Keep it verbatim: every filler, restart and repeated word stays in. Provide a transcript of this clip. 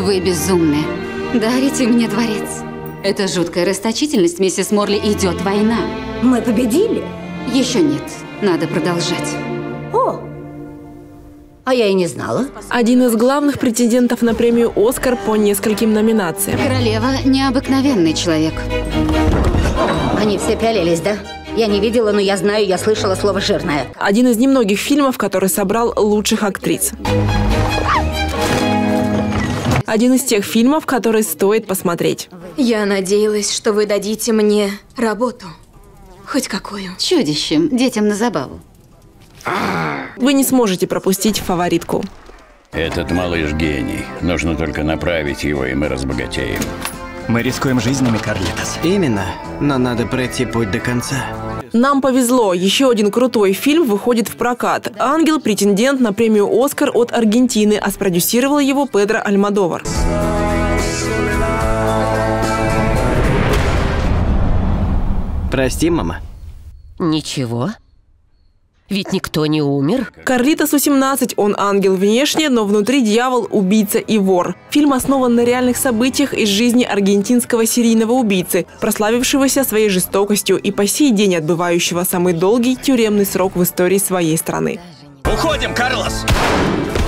Вы безумны. Дарите мне дворец. Это жуткая расточительность, миссис Морли, идет война. Мы победили? Еще нет. Надо продолжать. О, а я и не знала. Один из главных претендентов на премию «Оскар» по нескольким номинациям. Королева – необыкновенный человек. Они все пялились, да? Я не видела, но я знаю, я слышала слово «жирная». Один из немногих фильмов, который собрал лучших актрис. Один из тех фильмов, которые стоит посмотреть. Я надеялась, что вы дадите мне работу. Хоть какую. Чудищем, детям на забаву. Вы не сможете пропустить фаворитку. Этот малыш гений. Нужно только направить его, и мы разбогатеем. Мы рискуем жизнями, Карлитос. Именно, но надо пройти путь до конца. Нам повезло. Еще один крутой фильм выходит в прокат. «Ангел» – претендент на премию «Оскар» от Аргентины, а спродюсировал его Педро Альмодовар. Прости, мама. Ничего. Ведь никто не умер. Карлитосу семнадцать, он ангел внешне, но внутри дьявол, убийца и вор. Фильм основан на реальных событиях из жизни аргентинского серийного убийцы, прославившегося своей жестокостью и по сей день отбывающего самый долгий тюремный срок в истории своей страны. Уходим, Карлос!